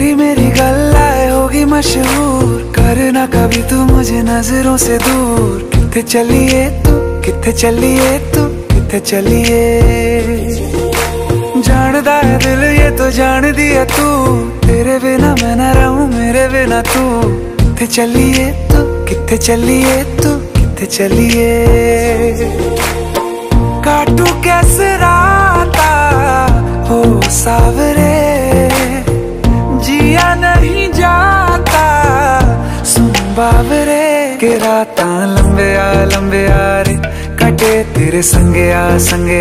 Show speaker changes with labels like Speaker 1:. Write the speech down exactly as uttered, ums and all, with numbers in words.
Speaker 1: मेरी गल्लाए होगी मशहूर, करना कभी तू मुझे नजरों से दूर। किथे चलिए तू, किथे चलिए तू, किथे चलिए। जानदा है दिल ये तो जान दिया तू, तेरे बिना मैं ना रहूं मेरे बिना तू। किथे चलिए तू, किथे चलिए तू, किथे चलिए। काटू कैसे राता हो सावरे, जिया नहीं जाता सुन बावरे। के रातां लंबे आ लंबे आ रे, कटे तेरे संगे आ संगे।